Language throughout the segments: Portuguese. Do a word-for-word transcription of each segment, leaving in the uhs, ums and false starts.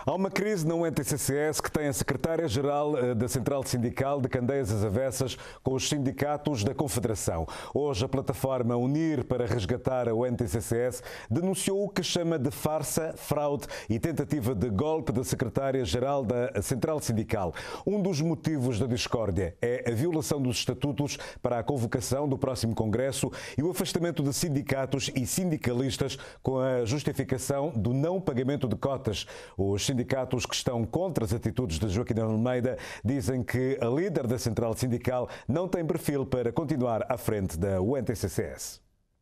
Há uma crise na U N T C C S que tem a secretária-geral da Central Sindical de Candeias às Avessas com os sindicatos da Confederação. Hoje a plataforma Unir para Resgatar a U N T C C S denunciou o que chama de farsa, fraude e tentativa de golpe da secretária-geral da Central Sindical. Um dos motivos da discórdia é a violação dos estatutos para a convocação do próximo Congresso e o afastamento de sindicatos e sindicalistas com a justificação do não pagamento de cotas. Os sindicatos que estão contra as atitudes de Joaquim Almeida dizem que a líder da Central Sindical não tem perfil para continuar à frente da U N T C C S.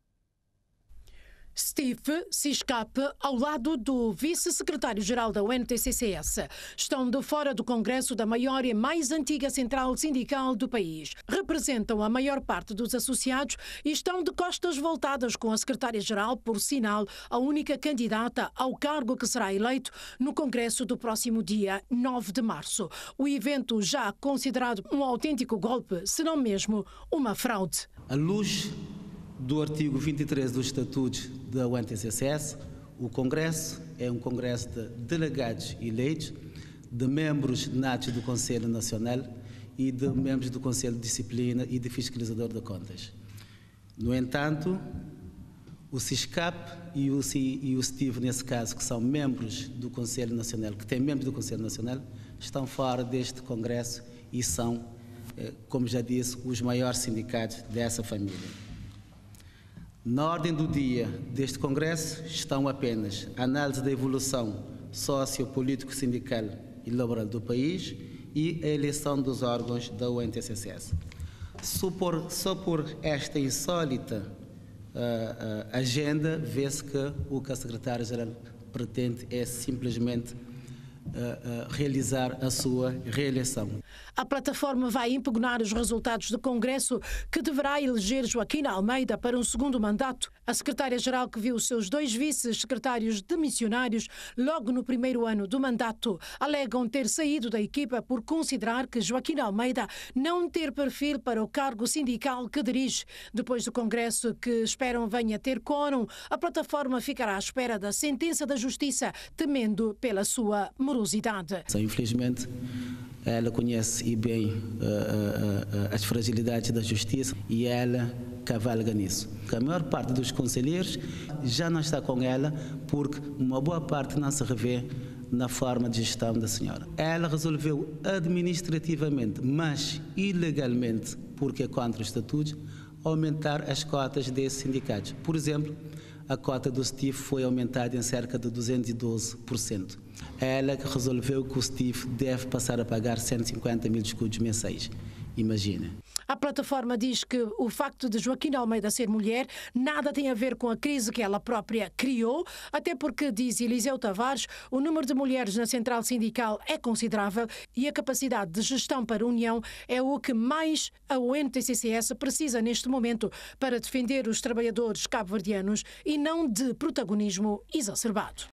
Steve se escapa ao lado do vice-secretário-geral da U N T C C S. Estão de fora do Congresso da maior e mais antiga central sindical do país. Representam a maior parte dos associados e estão de costas voltadas com a secretária-geral, por sinal, a única candidata ao cargo que será eleito no Congresso do próximo dia nove de março. O evento já considerado um autêntico golpe, se não mesmo uma fraude. À luz do artigo vinte e três dos Estatutos da U N T C C S, o Congresso é um Congresso de delegados eleitos, de membros natos do Conselho Nacional e de membros do Conselho de Disciplina e de Fiscalizador de Contas. No entanto, o SISCAP e o, e o Steve, nesse caso, que são membros do Conselho Nacional, que têm membros do Conselho Nacional, estão fora deste Congresso e são, como já disse, os maiores sindicatos dessa família. Na ordem do dia deste Congresso estão apenas a análise da evolução sociopolítico-sindical e laboral do país e a eleição dos órgãos da U N T C C S. Só por, só por esta insólita uh, uh, agenda vê-se que o que a secretária-geral pretende é simplesmente Uh, uh, realizar a sua reeleição. A plataforma vai impugnar os resultados do Congresso que deverá eleger Joaquim Almeida para um segundo mandato. A secretária-geral, que viu os seus dois vice-secretários demissionários logo no primeiro ano do mandato, alegam ter saído da equipa por considerar que Joaquim Almeida não ter perfil para o cargo sindical que dirige. Depois do Congresso, que esperam venha ter quórum, a plataforma ficará à espera da sentença da Justiça, temendo pela sua morosidade. Infelizmente, ela conhece e bem uh, uh, uh, as fragilidades da justiça e ela cavalga nisso. A maior parte dos conselheiros já não está com ela porque uma boa parte não se revê na forma de gestão da senhora. Ela resolveu administrativamente, mas ilegalmente, porque é contra os estatutos, aumentar as cotas desses sindicatos. Por exemplo, a cota do Steve foi aumentada em cerca de duzentos e doze por cento. Ela que resolveu que o Steve deve passar a pagar cento e cinquenta mil escudos mensais. Imagina. A plataforma diz que o facto de Joaquim Almeida ser mulher nada tem a ver com a crise que ela própria criou, até porque, diz Eliseu Tavares, o número de mulheres na central sindical é considerável e a capacidade de gestão para a União é o que mais a U N T C C S precisa neste momento para defender os trabalhadores cabo-verdianos e não de protagonismo exacerbado.